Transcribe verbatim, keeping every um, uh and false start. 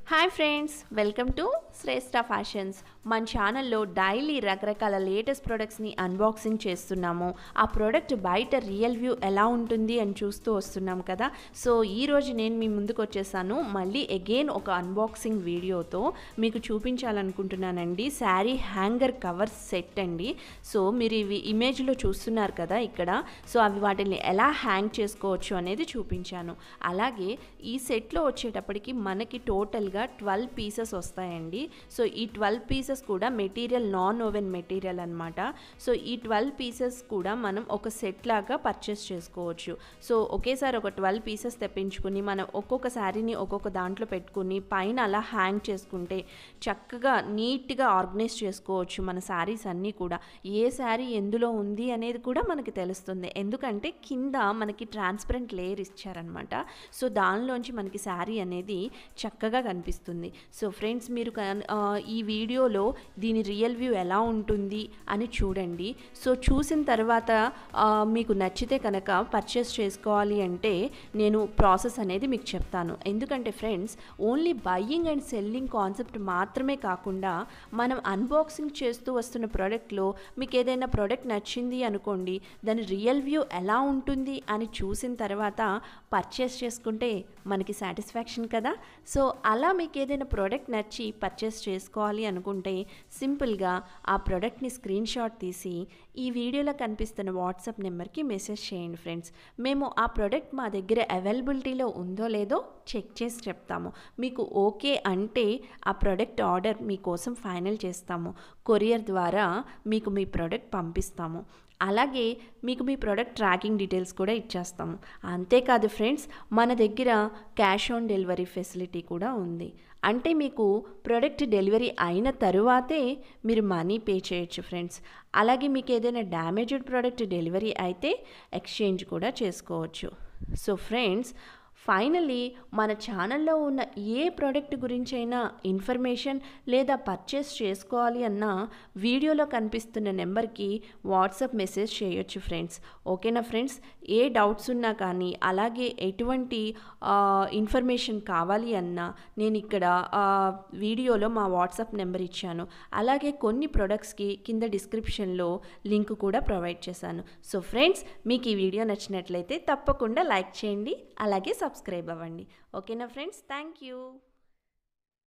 Hi friends, welcome to Shreshtha fashions. మన ఛానల్లో daily రకరకాల లేటెస్ట్ ప్రొడక్ట్స్ని అన్బాక్సింగ్ చేస్తున్నాము. ఆ ప్రోడక్ట్ బయట రియల్ వ్యూ ఎలా ఉంటుంది అని చూస్తూ వస్తున్నాం కదా. సో ఈరోజు నేను మీ ముందుకు వచ్చేసాను మళ్ళీ అగైన్ ఒక అన్బాక్సింగ్ వీడియోతో మీకు చూపించాలనుకుంటున్నానండి. శారీ హ్యాంగర్ కవర్ సెట్ అండి. సో మీరు ఇవి ఇమేజ్లో చూస్తున్నారు కదా ఇక్కడ. సో అవి వాటిని ఎలా హ్యాంగ్ చేసుకోవచ్చు అనేది చూపించాను. అలాగే ఈ సెట్లో వచ్చేటప్పటికి మనకి టోటల్గా ట్వెల్వ్ పీసెస్ వస్తాయండి. సో ఈ ట్వెల్వ్ పీసెస్ కూడా మెటీరియల్ నాన్ ఓవెన్ మెటీరియల్ అనమాట. సో ఈ ట్వెల్వ్ పీసెస్ కూడా మనం ఒక సెట్ లాగా పర్చేస్ చేసుకోవచ్చు. సో ఒకేసారి ఒక ట్వెల్వ్ పీసెస్ తెప్పించుకుని మనం ఒక్కొక్క శారీని ఒక్కొక్క దాంట్లో పెట్టుకుని పైన అలా హ్యాంగ్ చేసుకుంటే చక్కగా నీట్గా ఆర్గనైజ్ చేసుకోవచ్చు మన శారీస్ అన్నీ కూడా. ఏ శారీ ఎందులో ఉంది అనేది కూడా మనకి తెలుస్తుంది, ఎందుకంటే కింద మనకి ట్రాన్స్పరెంట్ లేయర్ ఇచ్చారనమాట. సో దానిలోంచి మనకి శారీ అనేది చక్కగా కనిపిస్తుంది. సో ఫ్రెండ్స్, మీరు ఈ వీడియోలో దీని రియల్ వ్యూ ఎలా ఉంటుంది అని చూడండి. సో చూసిన తర్వాత మీకు నచ్చితే కనుక పర్చేస్ చేసుకోవాలి అంటే నేను ప్రాసెస్ అనేది మీకు చెప్తాను. ఎందుకంటే friends, only buying and selling concept మాత్రమే కాకుండా మనం అన్బాక్సింగ్ చేస్తూ వస్తున్న ప్రోడక్ట్లో మీకు ఏదైనా ప్రోడక్ట్ నచ్చింది అనుకోండి, దాని రియల్ వ్యూ ఎలా ఉంటుంది అని చూసిన తర్వాత పర్చేస్ చేసుకుంటే మనకి సాటిస్ఫాక్షన్ కదా. సో అలా మీకు ఏదైనా ప్రోడక్ట్ నచ్చి పర్చేస్ చేసుకోవాలి అనుకుంటే సింపుల్గా ఆ ప్రోడక్ట్ని స్క్రీన్ షాట్ తీసి ఈ వీడియోలో కనిపిస్తున్న వాట్సాప్ నెంబర్కి మెసేజ్ చేయండి ఫ్రెండ్స్. మేము ఆ ప్రోడక్ట్ మా దగ్గర అవైలబిలిటీలో ఉందో లేదో చెక్ చేసి చెప్తాము. మీకు ఓకే అంటే ఆ ప్రోడక్ట్ ఆర్డర్ మీకోసం ఫైనల్ చేస్తాము. కొరియర్ ద్వారా మీకు మీ ప్రోడక్ట్ పంపిస్తాము. అలాగే మీకు మీ ప్రోడక్ట్ ట్రాకింగ్ డీటెయిల్స్ కూడా ఇచ్చేస్తాము. అంతేకాదు ఫ్రెండ్స్, మన దగ్గర క్యాష్ ఆన్ డెలివరీ ఫెసిలిటీ కూడా ఉంది. అంటే మీకు ప్రోడక్ట్ డెలివరీ అయిన తరువాతే మీరు మనీ పే చేయొచ్చు ఫ్రెండ్స్. అలాగే మీకు ఏదైనా డ్యామేజ్డ్ ప్రోడక్ట్ డెలివరీ అయితే ఎక్స్చేంజ్ కూడా చేసుకోవచ్చు. సో ఫ్రెండ్స్, ఫైనల్లీ మన ఛానల్లో ఉన్న ఏ ప్రోడక్ట్ గురించైనా ఇన్ఫర్మేషన్ లేదా పర్చేస్ చేసుకోవాలి అన్నా వీడియోలో కనిపిస్తున్న నెంబర్కి వాట్సాప్ మెసేజ్ చేయొచ్చు ఫ్రెండ్స్. ఓకేనా ఫ్రెండ్స్? ఏ డౌట్స్ ఉన్నా కానీ అలాగే ఎటువంటి ఇన్ఫర్మేషన్ కావాలి అన్నా నేను ఇక్కడ వీడియోలో మా వాట్సాప్ నెంబర్ ఇచ్చాను. అలాగే కొన్ని ప్రొడక్ట్స్కి కింద డిస్క్రిప్షన్లో లింక్ కూడా ప్రొవైడ్ చేశాను. సో ఫ్రెండ్స్, మీకు ఈ వీడియో నచ్చినట్లయితే తప్పకుండా లైక్ చేయండి, అలాగే సబ్స్క్రైబ్ అవ్వండి. ఓకేనా ఫ్రెండ్స్? Thank you.